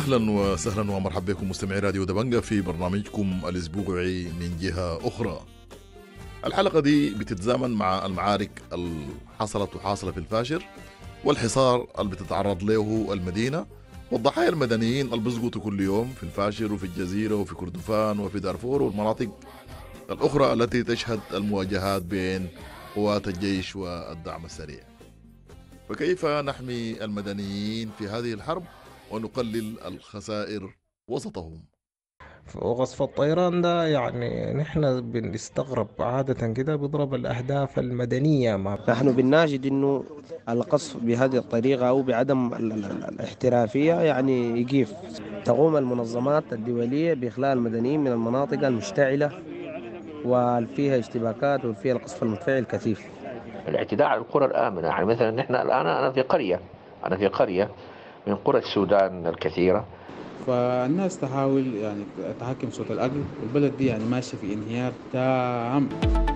أهلا وسهلا ومرحبا بكم مستمعي راديو دبنجة في برنامجكم الأسبوعي من جهة أخرى. الحلقة دي بتتزامن مع المعارك اللي حصلت وحاصلة في الفاشر والحصار اللي بتتعرض له المدينة والضحايا المدنيين اللي بيسقطوا كل يوم في الفاشر وفي الجزيرة وفي كردفان وفي دارفور والمناطق الأخرى التي تشهد المواجهات بين قوات الجيش والدعم السريع. فكيف نحمي المدنيين في هذه الحرب ونقلل الخسائر وسطهم؟ وقصف الطيران ده يعني نحن بنستغرب عادة كده بيضرب الأهداف المدنية نحن بنناشد انه القصف بهذه الطريقة او بعدم الاحترافية يعني يقيف. تقوم المنظمات الدولية بإخلاء المدنيين من المناطق المشتعلة وفيها اشتباكات وفيها القصف المدفعي الكثيف. الاعتداء على القرى الآمنة، يعني مثلا نحن الآن أنا في قرية من قرى السودان الكثيرة. فالناس تحاول يعني تحكم صوت الأكل، والبلد دي يعني ماشية في انهيار تام.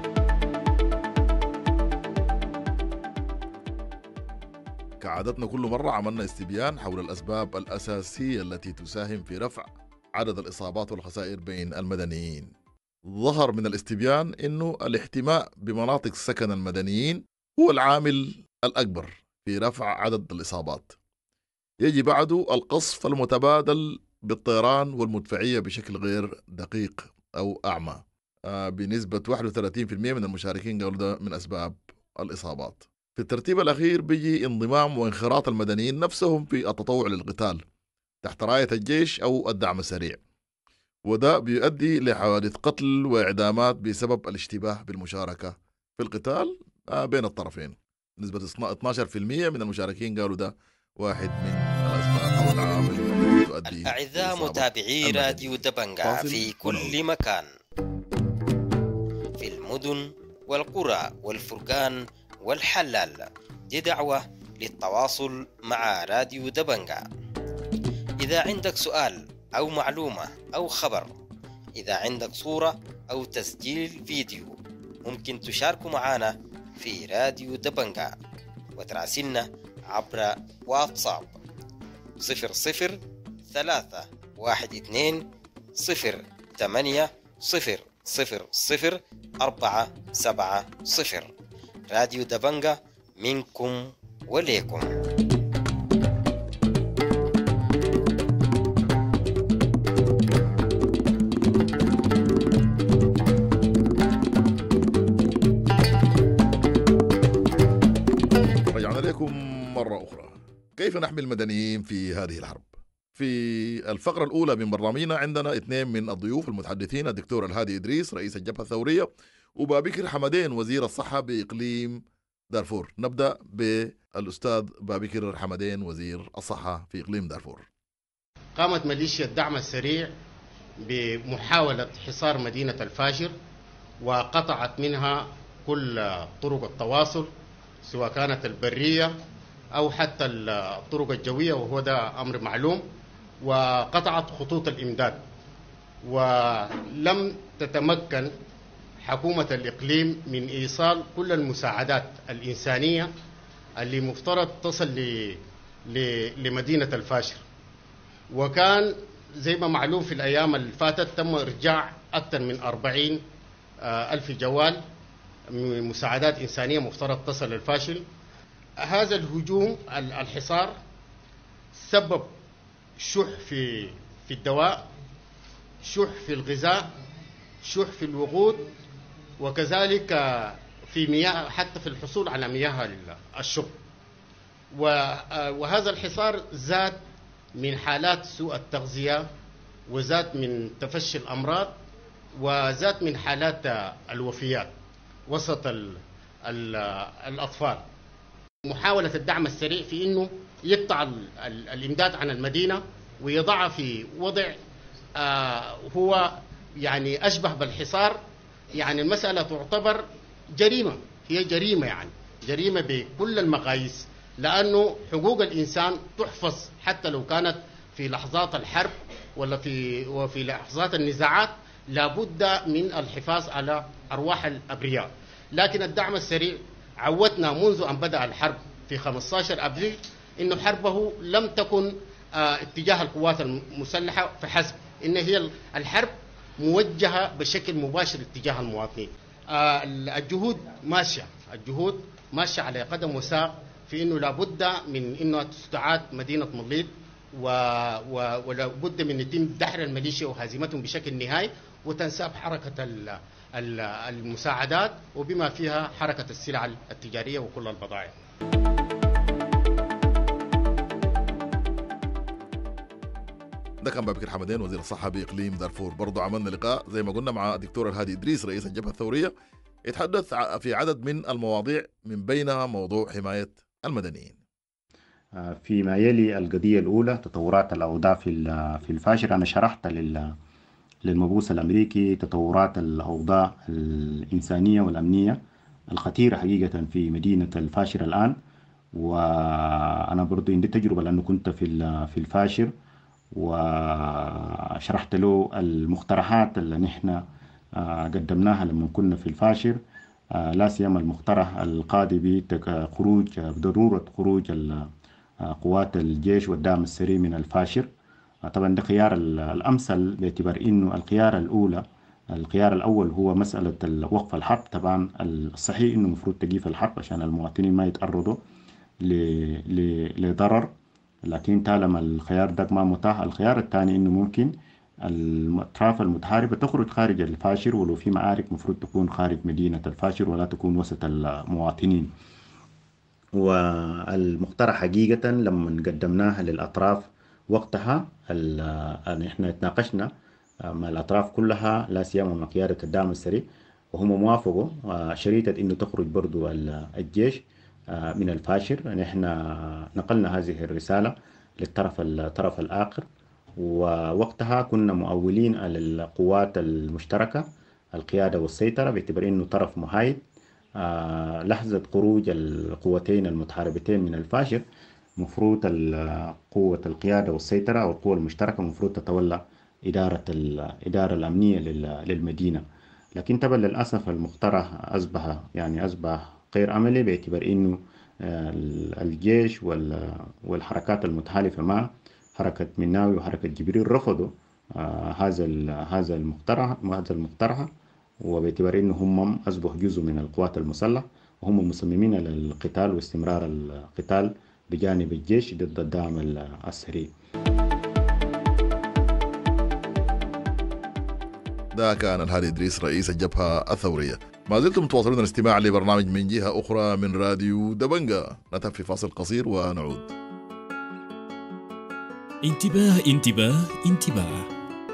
كعادتنا كل مرة عملنا استبيان حول الأسباب الأساسية التي تساهم في رفع عدد الإصابات والخسائر بين المدنيين. ظهر من الاستبيان أنه الاحتماء بمناطق سكن المدنيين هو العامل الأكبر في رفع عدد الإصابات. يجي بعده القصف المتبادل بالطيران والمدفعية بشكل غير دقيق أو أعمى. بنسبة 31% من المشاركين قالوا ده من أسباب الإصابات. في الترتيب الأخير بيجي انضمام وانخراط المدنيين نفسهم في التطوع للقتال تحت راية الجيش أو الدعم السريع، وده بيؤدي لحوادث قتل وإعدامات بسبب الاشتباه بالمشاركة في القتال بين الطرفين. نسبة 12% من المشاركين قالوا ده واحد من الأسباب أو العوامل التي تؤدي. الأعزاء متابعي راديو دبنجة في كل مكان، في المدن والقرى والفرقان والحلال، دي دعوة للتواصل مع راديو دبنجة. إذا عندك سؤال أو معلومة أو خبر، إذا عندك صورة أو تسجيل فيديو، ممكن تشاركوا معنا في راديو دبنجة وتراسلنا عبر واتساب 00321280000470. راديو دبنجة منكم وليكم. رجعنا لكم مرة أخرى. كيف نحمي المدنيين في هذه الحرب؟ في الفقرة الأولى من برنامجنا عندنا اثنين من الضيوف المتحدثين، الدكتور الهادي إدريس رئيس الجبهة الثورية وبابكر حمدين وزير الصحة بإقليم دارفور. نبدأ بالأستاذ بابكر حمدين وزير الصحة في إقليم دارفور. قامت ميليشيا الدعم السريع بمحاولة حصار مدينة الفاشر وقطعت منها كل طرق التواصل سواء كانت البرية أو حتى الطرق الجوية، وهو ده أمر معلوم، وقطعت خطوط الإمداد، ولم تتمكن حكومة الإقليم من إيصال كل المساعدات الإنسانية اللي مفترض تصل لمدينة الفاشر. وكان زي ما معلوم في الأيام اللي فاتت تم إرجاع أكثر من 40 ألف جوال من مساعدات إنسانية مفترض تصل للفاشل. هذا الهجوم الحصار سبب شح في الدواء، شح في الغذاء، شح في الوقود، وكذلك في مياه، حتى في الحصول على مياه الشرب. وهذا الحصار زاد من حالات سوء التغذية، وزاد من تفشي الأمراض، وزاد من حالات الوفيات وسط الأطفال. محاولة الدعم السريع في أنه يقطع الإمداد عن المدينة ويضعها في وضع هو يعني أشبه بالحصار. يعني المسألة تعتبر جريمة، هي جريمة، يعني جريمة بكل المقاييس، لأنه حقوق الإنسان تحفظ حتى لو كانت في لحظات الحرب وفي لحظات النزاعات، لابد من الحفاظ على أرواح الأبرياء. لكن الدعم السريع عودنا منذ أن بدأ الحرب في 15 أبريل إنه حربه لم تكن اتجاه القوات المسلحة فحسب، إن هي الحرب موجهة بشكل مباشر اتجاه المواطنين. الجهود ماشية على قدم وساق في إنه لابد من إنه تستعاد مدينة مليط، ولابد من يتم دحر الميليشيا وهزيمتهم بشكل نهائي، وتنساب حركة المساعدات وبما فيها حركة السلع التجارية وكل البضائع. ده كان بكر حمدين وزير الصحة بإقليم دارفور. برضو عملنا لقاء زي ما قلنا مع الدكتور الهادي إدريس رئيس الجبهة الثورية، يتحدث في عدد من المواضيع من بينها موضوع حماية المدنيين. فيما يلي القضية الأولى تطورات الأوضاع في الفاشر، أنا شرحت للمبعوث الأمريكي تطورات الأوضاع الإنسانية والأمنية الخطيرة حقيقة في مدينة الفاشر الآن. وأنا برضو عندي تجربة لأنه كنت في الفاشر، وشرحت له المقترحات اللي نحن قدمناها لما كنا في الفاشر، لا سيما المقترح القاضي بضرورة خروج قوات الجيش والدعم السري من الفاشر. طبعا ده خيار الأمثل باعتبار إنه الخيار الأول هو مسألة وقف الحرب. طبعا الصحيح إنه مفروض تقيف الحرب عشان المواطنين ما يتعرضوا لضرر، لكن طالما الخيار ده ما متاح، الخيار الثاني إنه ممكن الأطراف المتحاربة تخرج خارج الفاشر، ولو في معارك مفروض تكون خارج مدينة الفاشر ولا تكون وسط المواطنين. والمقترح حقيقة لما قدمناها للأطراف وقتها احنا تناقشنا مع الأطراف كلها، لا سيما مع قيادة الدعم السري، وهم موافقوا شريطة إنه تخرج برضو الجيش من الفاشر. نحن نقلنا هذه الرسالة للطرف الآخر، ووقتها كنا مؤولين على القوات المشتركة القيادة والسيطرة باعتبار إنه طرف محايد. لحظة خروج القوتين المتحاربتين من الفاشر مفروض قوة القيادة والسيطرة أو القوة المشتركة مفروض تتولى الإدارة الأمنية للمدينة. لكن طبعا للأسف المقترح أصبح غير عملي باعتبار إنه الجيش والحركات المتحالفة مع حركة مناوي وحركة جبريل رفضوا هذا المقترح، وباعتبار إنه هم أصبحوا جزء من القوات المسلحة وهم مصممين على القتال واستمرار القتال بجانب الجيش ضد الدعم السري. ده كان الهادي إدريس رئيس الجبهة الثورية. ما زلتم متواصلون الاستماع لبرنامج من جهة أخرى من راديو دبنجة. نذهب في فاصل قصير ونعود. انتباه انتباه انتباه،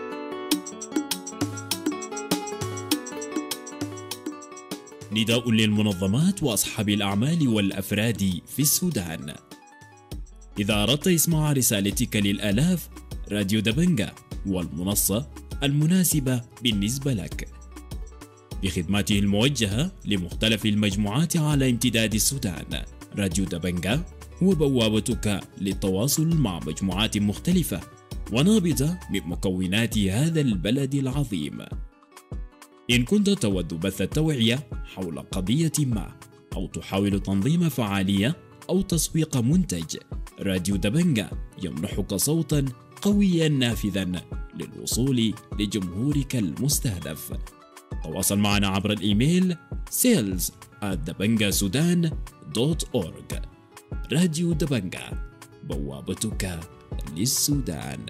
نداء للمنظمات وأصحاب الأعمال والأفراد في السودان. إذا أردت إسماع رسالتك للآلاف، راديو دبنجة والمنصة المناسبة بالنسبة لك، بخدماته الموجهة لمختلف المجموعات على امتداد السودان. راديو دبنجة هو بوابتك للتواصل مع مجموعات مختلفة ونابضة من مكونات هذا البلد العظيم. إن كنت تود بث التوعية حول قضية ما، أو تحاول تنظيم فعالية أو تسويق منتج، راديو دبنجة يمنحك صوتا قويا نافذا للوصول لجمهورك المستهدف. تواصل معنا عبر الإيميل sales@dabangaSudan.org. راديو دبنجة، بوابتك للسودان.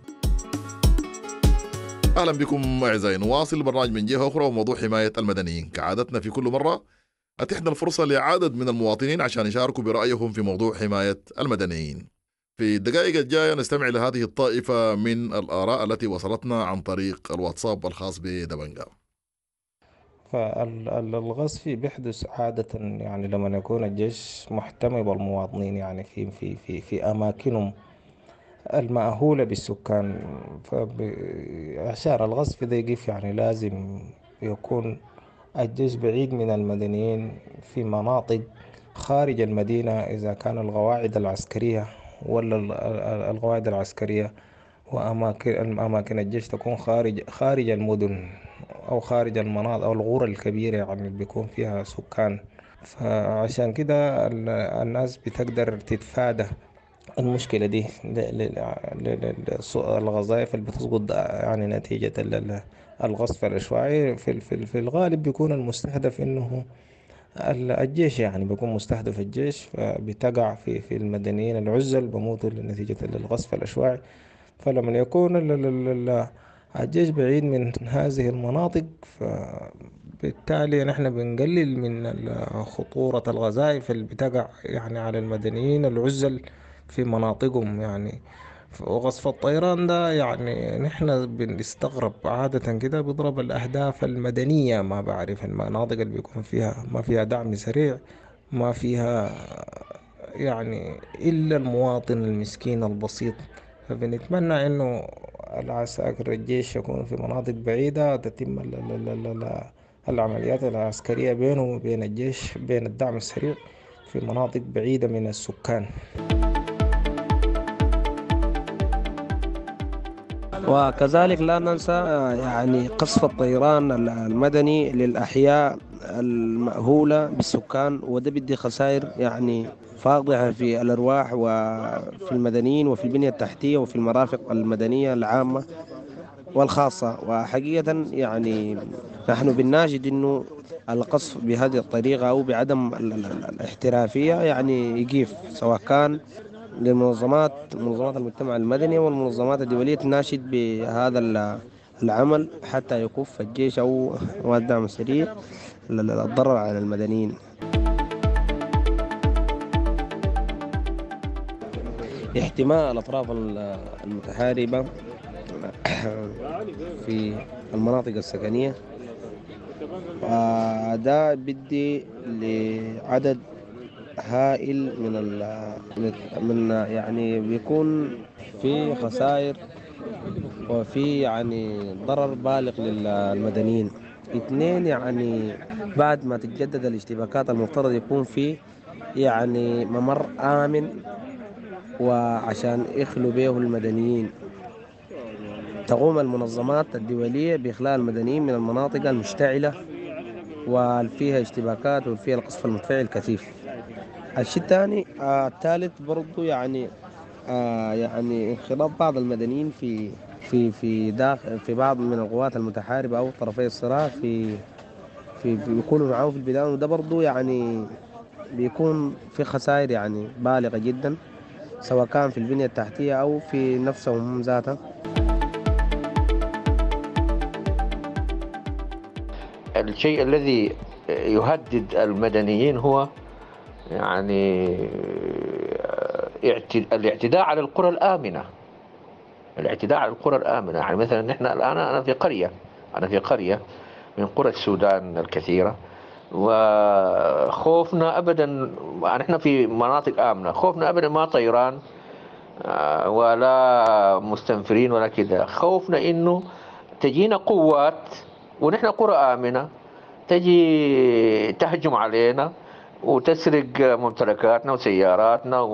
أهلا بكم أعزائي، نواصل برنامج من جهة أخرى وموضوع حماية المدنيين. كعادتنا في كل مرة أتحنا الفرصة لعدد من المواطنين عشان يشاركوا برأيهم في موضوع حماية المدنيين. في الدقائق الجاية نستمع لهذه الطائفة من الآراء التي وصلتنا عن طريق الواتساب الخاص بدبنجة. فالغصب بيحدث عادة يعني لما يكون الجيش محتمي بالمواطنين، يعني في أماكنهم المأهولة بالسكان. عشان الغصب ده يقف يعني لازم يكون الجيش بعيد من المدنيين في مناطق خارج المدينة، إذا كان القواعد العسكرية ولا القواعد العسكرية وأماكن الجيش تكون خارج المدن أو خارج المناطق أو القرى الكبيرة يعني بيكون فيها سكان. فعشان كده الناس بتقدر تتفادى المشكلة دي الوظائف اللي بتسقط يعني نتيجة الغصب العشوائي في الغالب بيكون المستهدف إنه الجيش، يعني بيكون مستهدف الجيش، فبتقع في المدنيين العزل بموتوا نتيجة الغصب العشوائي. فلما يكون الجيش بعيد من هذه المناطق، فبالتالي نحن بنقلل من خطورة الوظائف اللي بتقع يعني على المدنيين العزل في مناطقهم يعني. وقصف الطيران ده يعني نحن بنستغرب عادة كده بيضرب الأهداف المدنية، ما بعرف المناطق اللي بيكون فيها ما فيها دعم سريع، ما فيها يعني إلا المواطن المسكين البسيط. فبنتمنى إنه العساكر الجيش يكون في مناطق بعيدة تتم العمليات العسكرية بينه وبين الجيش، بين الدعم السريع في مناطق بعيدة من السكان. وكذلك لا ننسى يعني قصف الطيران المدني للأحياء المأهولة بالسكان، وده بدي خسائر يعني فاضحة في الأرواح وفي المدنيين وفي البنية التحتية وفي المرافق المدنية العامة والخاصة. وحقيقة يعني نحن بنناشد إنه القصف بهذه الطريقة أو بعدم الاحترافية يعني يقيف، سواء كان منظمات المجتمع المدني والمنظمات الدولية تناشد بهذا العمل حتى يكف الجيش أو الدعم السريع الضرر على المدنيين. احتماء الأطراف المتحاربة في المناطق السكنية، وده بدي لعدد هائل من يعني بيكون في خسائر وفي يعني ضرر بالغ للمدنيين. اثنين، يعني بعد ما تتجدد الاشتباكات المفترض يكون في يعني ممر آمن وعشان يخلوا به المدنيين. تقوم المنظمات الدولية بإخلاء المدنيين من المناطق المشتعلة وفيها اشتباكات وفيها القصف المدفعي الكثيف. الشيء الثاني الثالث برضو يعني يعني انخراط بعض المدنيين في بعض من القوات المتحاربة أو طرفي الصراع بيكونوا معه في البلاد، وده برضو يعني بيكون في خسائر يعني بالغة جدا، سواء كان في البنية التحتية أو في نفسهم ذاتها. الشيء الذي يهدد المدنيين هو يعني الاعتداء على القرى الآمنة. الاعتداء على القرى الآمنة، يعني مثلا نحن الآن أنا في قرية من قرى السودان الكثيرة، وخوفنا أبدا، نحن في مناطق آمنة، خوفنا أبدا ما طيران ولا مستنفرين ولا كذا، خوفنا إنه تجينا قوات ونحن قرى آمنة تجي تهجم علينا وتسرق ممتلكاتنا وسياراتنا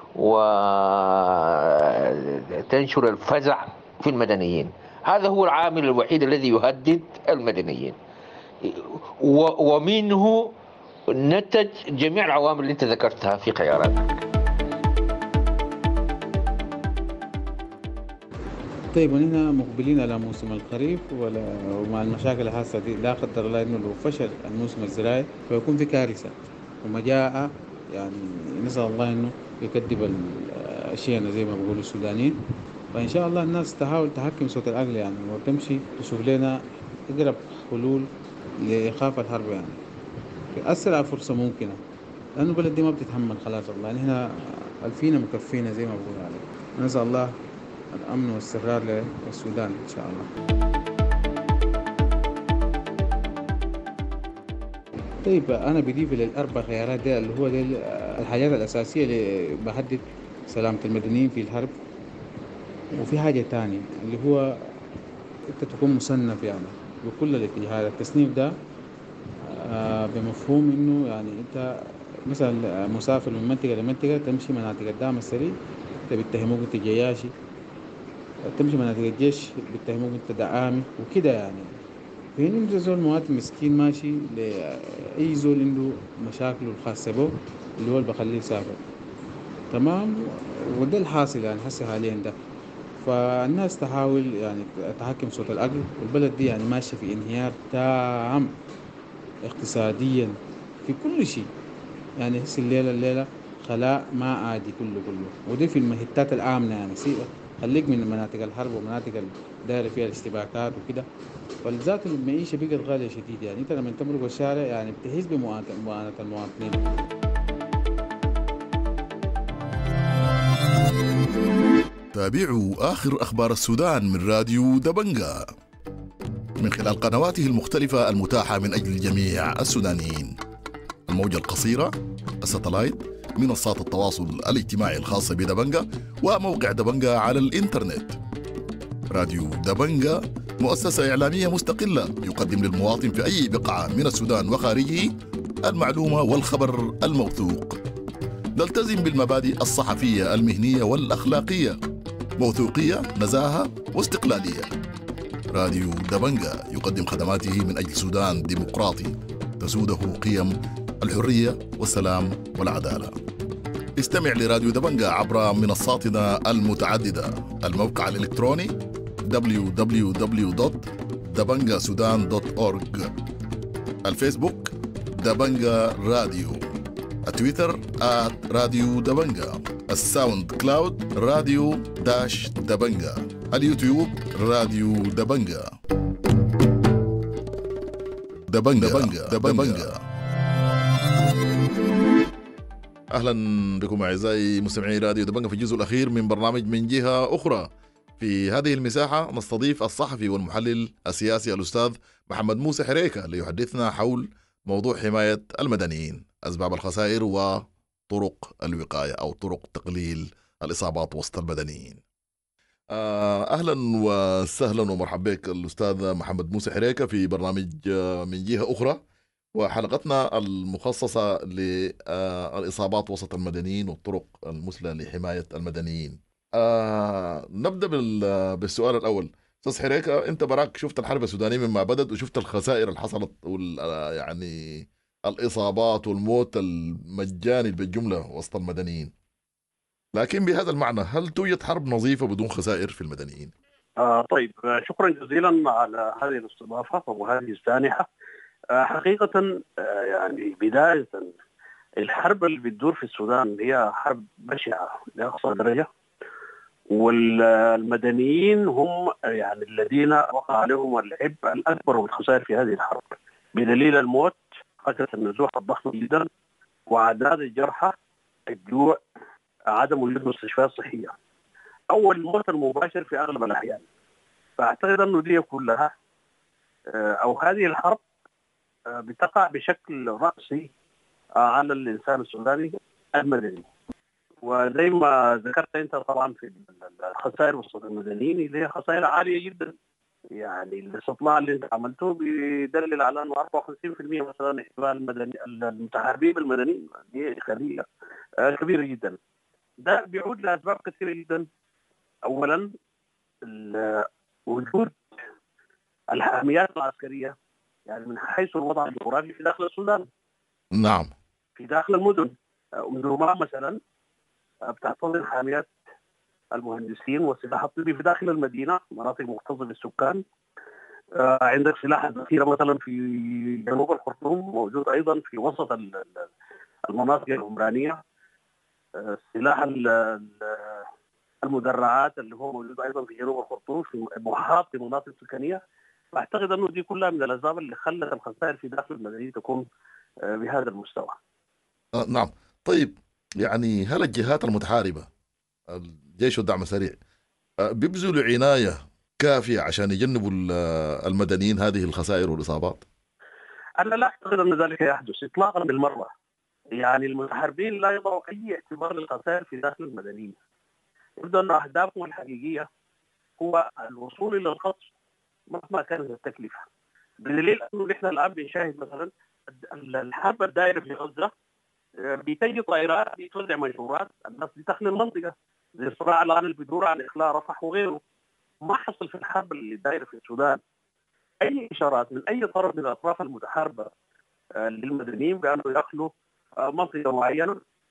وتنشر الفزع في المدنيين. هذا هو العامل الوحيد الذي يهدد المدنيين، ومنه نتج جميع العوامل اللي انت ذكرتها في خياراتك. طيب، ونحن مقبلين على موسم الخريف ومع المشاكل الحاسة دي، لا قدر الله انه لو فشل الموسم الزراعي فيكون في كارثة ومجاعة. يعني نسأل الله انه يكدب الاشياء زي ما بيقولوا السودانيين. فان شاء الله الناس تحاول تحكم صوت العقل يعني، وتمشي تشوف لنا اقرب حلول لايقاف الحرب يعني في اسرع فرصة ممكنة، لانه البلد دي ما بتتحمل خلاص. والله نحن الفينا مكفينا زي ما بقول عليه. نسأل الله الأمن والاستقرار للسودان إن شاء الله. طيب، أنا بضيف للأربع خيارات دي اللي هو دي الحاجات الأساسية اللي بحدد سلامة المدنيين في الحرب. وفي حاجة تانية اللي هو أنت تكون مصنف يعني بكل الاتجاهات. التصنيف ده بمفهوم إنه يعني أنت مثلا مسافر من منطقة لمنطقة، تمشي مناطق الدعم السريع أنت بيتهموك أنت جياشي، تمشي مناطق الجيش بيتهموك انت دعامي وكده يعني. في انت زول مواطن مسكين ماشي لاي زول عنده مشاكله الخاصه به اللي هو اللي بخليه يسافر. تمام. وده الحاصل يعني هسه حاليا ده. فالناس تحاول يعني تحكم صوت العقل، والبلد دي يعني ماشية في انهيار تام اقتصاديا في كل شيء. يعني هسه الليلة خلاء ما عادي كله، ودي في المهتات الآمنة يعني خليك من مناطق الحرب ومناطق الدائرة فيها الاشتباكات وكده. فالذات المعيشة بقت غالية شديد، يعني انت لما تمرق الشارع يعني بتحس بمعاناة المواطنين. تابعوا آخر أخبار السودان من راديو دبنجا من خلال قنواته المختلفة المتاحة من أجل جميع السودانيين: الموجة القصيرة، الساتلايت، منصات التواصل الاجتماعي الخاصة بدبنجا، وموقع دبنجا على الإنترنت. راديو دبنجا مؤسسة إعلامية مستقلة يقدم للمواطن في أي بقعة من السودان وخارجه المعلومة والخبر الموثوق. نلتزم بالمبادئ الصحفية المهنية والأخلاقية: موثوقية، نزاهة، واستقلالية. راديو دبنجا يقدم خدماته من أجل سودان ديمقراطي تسوده قيم الحرية والسلام والعدالة. استمع لراديو دبنجا عبر منصاتنا المتعددة: الموقع الإلكتروني www.dabangasudan.org، الفيسبوك دبنجا راديو، التويتر @راديو دبنجا، الساوند كلاود راديو دبنجا، اليوتيوب راديو دبنجا. دبنجا. أهلا بكم أعزائي مستمعي راديو دبنجا في الجزء الأخير من برنامج من جهة أخرى. في هذه المساحة نستضيف الصحفي والمحلل السياسي الأستاذ محمد موسى حريكة ليحدثنا حول موضوع حماية المدنيين، أسباب الخسائر وطرق الوقاية أو طرق تقليل الإصابات وسط المدنيين. أهلا وسهلا ومرحبا بك الأستاذ محمد موسى حريكة في برنامج من جهة أخرى، وحلقتنا المخصصة للإصابات وسط المدنيين والطرق المثلى لحماية المدنيين. نبدأ بالسؤال الأول. أستاذ حريكة، أنت براك شفت الحرب السودانية مما بدت وشفت الخسائر اللي حصلت يعني الإصابات والموت المجاني بالجملة وسط المدنيين، لكن بهذا المعنى هل توجد حرب نظيفة بدون خسائر في المدنيين؟ طيب، شكرا جزيلا على هذه الاستضافة وهذه السانحة. حقيقة يعني بداية الحرب اللي بتدور في السودان هي حرب بشعة لأقصى درجة، والمدنيين هم يعني الذين وقع عليهم العبء الأكبر والخسائر في هذه الحرب، بدليل الموت، حركة النزوح الضخمة جدا، وأعداد الجرحى، الجوع، عدم وجود مستشفيات صحية، أو الموت المباشر في أغلب الأحيان. فأعتقد أنه دي كلها أو هذه الحرب بتقع بشكل رأسي على الإنسان السوداني المدني. وزي ما ذكرت أنت طبعا في الخسائر وسط المدنيين اللي هي خسائر عالية جدا. يعني الاستطلاع اللي انت عملته بيدلل على انه 54% مثلا احتمال المتحاربين المدنيين، دي خليه كبيرة جدا. ده بيعود لأسباب كثيرة جدا. أولا وجود الحاميات العسكرية، يعني من حيث الوضع الجغرافي في داخل السودان. نعم. في داخل المدن، أمدرمان مثلا بتحتضن حاميات المهندسين والسلاح الطبي في داخل المدينة، مناطق مكتظة بالسكان. عندك سلاح الذخيرة مثلا في جنوب الخرطوم، موجود أيضا في وسط المناطق العمرانية. سلاح المدرعات اللي هو موجود أيضا في جنوب الخرطوم في محاط بمناطق سكنية. فأعتقد أنه دي كلها من الأسباب اللي خلت الخسائر في داخل المدنيين تكون بهذا المستوى. نعم. طيب، يعني هل الجهات المتحاربة، الجيش والدعم السريع، بيبذلوا عناية كافية عشان يجنبوا المدنيين هذه الخسائر والإصابات؟ أنا لا أعتقد أن ذلك يحدث إطلاقا بالمرة. يعني المتحاربين لا يضعوا أي اعتبار للخسائر في داخل المدنيين. يبدو أن أهدافهم الحقيقية هو الوصول إلى الخطف مهما كانت التكلفة، بدليل أنه نحن الآن بنشاهد مثلا الحرب الدائرة في غزة، بتجي طائرات بتوزع منشورات الناس داخل المنطقة، زي الصراع الآن اللي بيدور عن إخلاء رفح وغيره. ما حصل في الحرب اللي دايرة في السودان أي إشارات من أي طرف من الأطراف المتحاربة للمدنيين بأنه يدخلوا منطقة معينة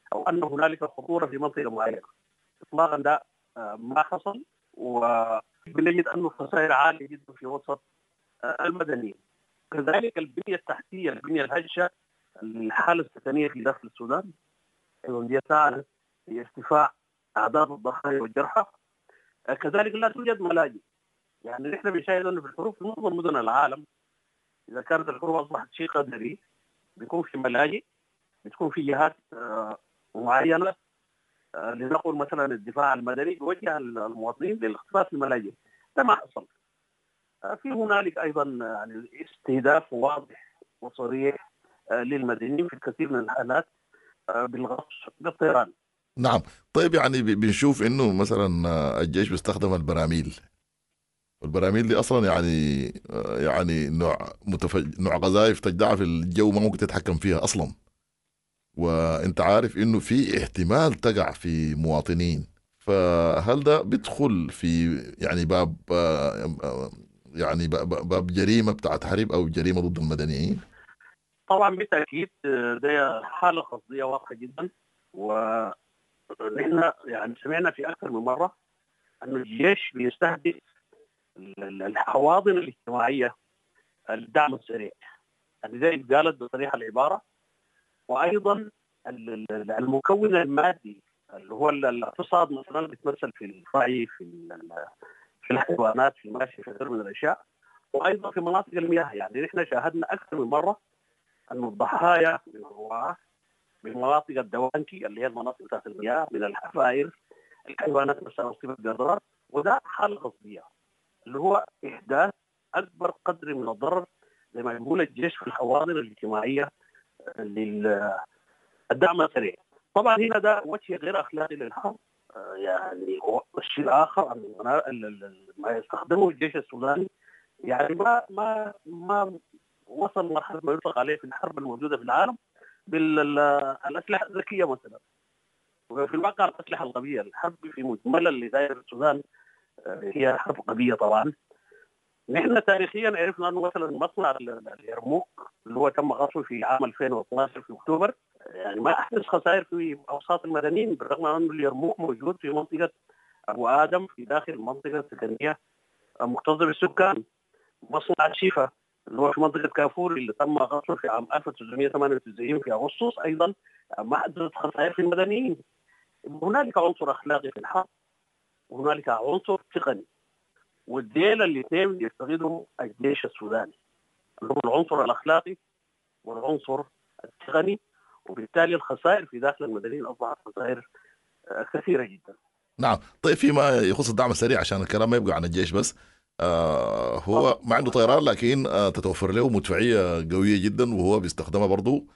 أو أن هنالك خطورة في منطقة معينة. إطلاقا ده ما حصل، وبنجد أن الخسائر عالية جدا في وسط المدنيين. كذلك البنية التحتية، البنية الهشة، الحالة السكنية في داخل السودان أيضا دي ساعدت في ارتفاع أعداد الضحايا والجرحى. كذلك لا توجد ملاجئ. يعني نحن بنشاهد أنه في الحروب في معظم مدن العالم إذا كانت الحروب أصبحت شيء قدري بيكون في ملاجئ، بتكون في جهات معينة، لنقل مثلا الدفاع المدني بوجه المواطنين للاختفاء في الملاجئ. ده ما حصل. في هنالك أيضا يعني استهداف واضح وصريح للمدنيين في الكثير من الحالات بالغصب بالطيران. نعم. طيب يعني بنشوف انه مثلا الجيش بيستخدم البراميل، والبراميل دي اصلا يعني نوع قذائف تجدعها في الجو ما ممكن تتحكم فيها اصلا، وانت عارف انه في احتمال تقع في مواطنين، فهل ده بيدخل في يعني باب جريمة بتاعت حرب او جريمة ضد المدنيين؟ طبعا بالتأكيد ده حالة قصدية واضحة جدا، ونحن يعني سمعنا في أكثر من مرة أن الجيش بيستهدف الحواضن الاجتماعية، الدعم السريع، يعني زي قالت بصريح العبارة. وأيضا المكون المادي اللي هو الاقتصاد مثلا بيتمثل في الرعي، في الحيوانات، في الماشي، في غير من الأشياء، وأيضا في مناطق المياه. يعني نحن شاهدنا أكثر من مرة أن الضحايا من الرعاة بمناطق الدوانكي اللي هي المناطق تحت المياه، من الحفائر، الحيوانات مثلا مصيبة القدرات. وده حالة قصدية اللي هو إحداث أكبر قدر من الضرر زي ما يقول الجيش في الحواضن الاجتماعية للدعم السريع. طبعا هنا ده وجه غير أخلاقي للحرب. يعني الشيء الآخر ما يستخدمه الجيش السوداني يعني ما وصل مرحلة ما يطلق عليه في الحرب الموجودة في العالم بالأسلحة الذكية مثلا. وفي الواقع الأسلحة الغبية، الحرب في مجمل اللي داير السودان هي حرب غبية طبعا. نحن تاريخيا عرفنا أنه مثلا مصنع اليرموك اللي هو تم غصبه في عام 2012 في أكتوبر، يعني ما أحدث خسائر في أوساط المدنيين، بالرغم أن اليرموك موجود في منطقة أبو آدم في داخل المنطقة السكنية مكتظة بالسكان. مصنع الشيفا اللي هو في منطقة كافور اللي تم غصبه في عام 1998 في أغسطس أيضا ما حدثت خسائر في المدنيين. هنالك عنصر أخلاقي في الحرب وهنالك عنصر تقني، والديل الاثنين يستغلهم الجيش السوداني اللي هو العنصر الأخلاقي والعنصر التقني، وبالتالي الخسائر في داخل المدنيين أصبحت خسائر كثيرة جدا. نعم. طيب فيما يخص الدعم السريع عشان الكلام ما يبقى عن الجيش بس، هو ما عنده طيران لكن تتوفر له مدفعية قوية جدا، وهو بيستخدمها برضو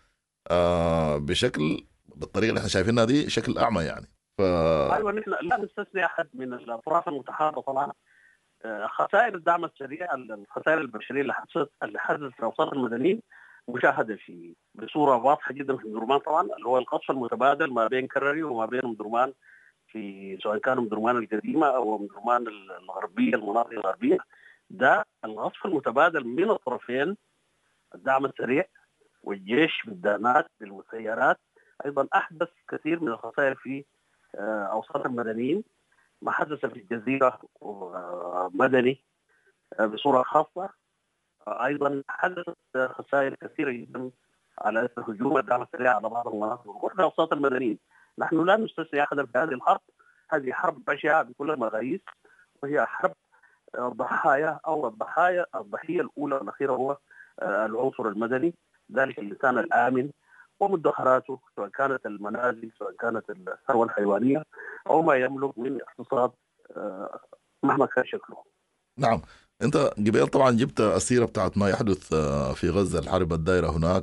بشكل بالطريقة اللي احنا شايفينها دي شكل أعمى يعني. أيوة نحن لا نستثني أحد من الأطراف المتحاربة طبعا. خسائر الدعم السريع، الخسائر البشرية اللي حدثت في أوساط المدنيين مشاهدة بصورة واضحة جدا في درمان طبعا، اللي هو القصف المتبادل ما بين كرري وما بين درمان، في سواء كانوا درمان القديمة أو درمان الغربية، المناطق الغربية. ده القصف المتبادل من الطرفين، الدعم السريع والجيش بالدانات بالمسيرات، أيضا أحدث كثير من الخسائر في أوساط المدنيين. ما حدث في الجزيرة مدني بصورة خاصة، أيضا حدثت خسائر كثيرة جدا على أثر هجوم الدعم السريع على بعض المناطق وكل أوساط المدنيين. نحن لا نستثني أحدا في هذه الحرب. هذه حرب بشعة بكل المقاييس، وهي حرب ضحايا أو الضحية الأولى والأخيرة هو العنصر المدني، ذلك الإنسان الآمن ومدخراته، سواء كانت المنازل، سواء كانت الثروة الحيوانية أو ما يملك من اقتصاد مهما كان شكله. نعم. انت قبل طبعا جبت السيرة بتاعت ما يحدث في غزة، الحرب الدائرة هناك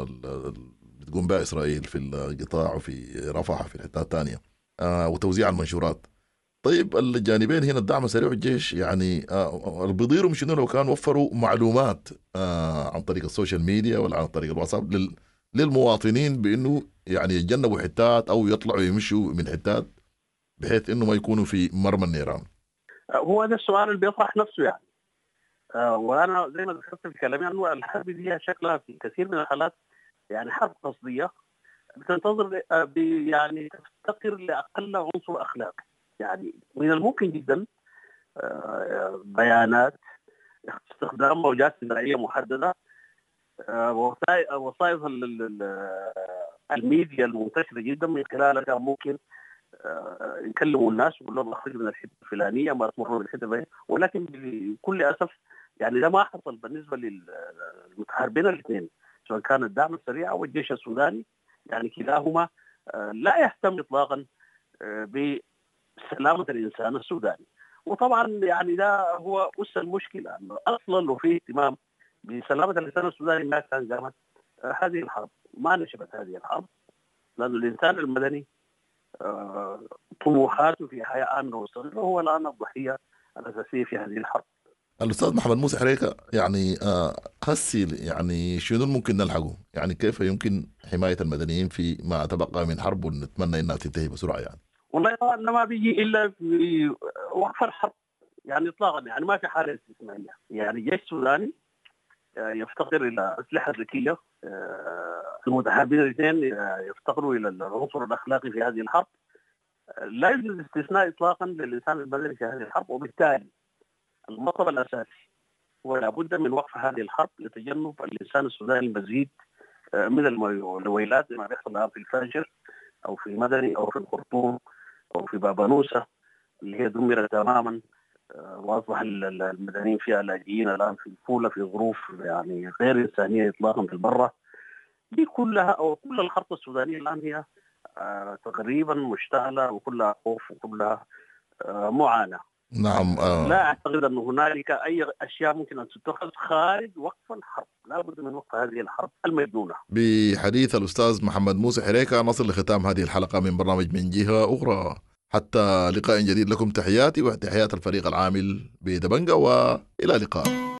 بتقوم بها إسرائيل في القطاع وفي رفح في الحتات الثانية، وتوزيع المنشورات. طيب الجانبين هنا الدعم السريع والجيش يعني بيضيروا مش انه لو كانوا وفروا معلومات عن طريق السوشيال ميديا ولا عن طريق الواتساب للمواطنين بانه يعني يتجنبوا حتات او يطلعوا يمشوا من حتات بحيث انه ما يكونوا في مرمى النيران. هو ده السؤال اللي بيطرح نفسه يعني. وانا زي ما ذكرت في كلامي انه الحرب دي شكلها في كثير من الحالات يعني حرب قصديه. بتنتظر يعني تفتقر لأقل عنصر أخلاقي. يعني من الممكن جدا بيانات، استخدام موجات سمعية محددة، وسائل الميديا المنتشرة جدا من خلالها ممكن يكلموا الناس ويقول لهم اخرج من الحته الفلانيه ما تمروا بالحته الفلانيه، ولكن بكل اسف يعني ده ما حصل بالنسبه للمتحاربين الاثنين، سواء كان الدعم السريع او الجيش السوداني. يعني كلاهما لا يهتم اطلاقا بسلامه الانسان السوداني. وطبعا يعني ده هو أس المشكله، انه اصلا لو في اهتمام بسلامه الانسان السوداني ما كان قامت هذه الحرب، ما نشبت هذه الحرب، لانه الانسان المدني طموحاته في حياة آمنة ومستقرة هو الآن الضحية الأساسية في هذه الحرب. الأستاذ محمد موسى حريكة، يعني هسي يعني شنو ممكن نلحقه؟ يعني كيف يمكن حماية المدنيين في ما تبقى من حرب ونتمنى إنها تنتهي بسرعة؟ يعني والله طبعا ما بيجي إلا في وقف الحرب يعني إطلاقا، يعني ما في حالة استثنائية. يعني الجيش السوداني يفتقر إلى أسلحة ذكية، المتحاربين الاثنين يفتقروا إلى العنصر الأخلاقي في هذه الحرب. لا يوجد استثناء إطلاقا للإنسان المدني في هذه الحرب، وبالتالي المطلب الأساسي هو لابد من وقف هذه الحرب لتجنب الإنسان السوداني المزيد من الويلات زي ما بيحصل الآن في الفاجر أو في المدني أو في الخرطوم أو في بابانوسة اللي هي دمرت تماما، وأصبح المدنيين فيها لاجئين الآن في الفولة في ظروف يعني غير إنسانية إطلاقا في البرة. دي كلها أو كل الخرطة السودانية الآن هي تقريبا مشتعلة وكلها خوف وكلها معاناة. نعم. لا أعتقد أن هنالك أي أشياء ممكن أن تتخذ خارج وقف الحرب، لا بد من وقف هذه الحرب المجنونة. بحديث الأستاذ محمد موسى حريكة نصل لختام هذه الحلقة من برنامج من جهة أخرى. حتى لقاء جديد، لكم تحياتي وتحيات الفريق العامل بدبنجة، وإلى اللقاء.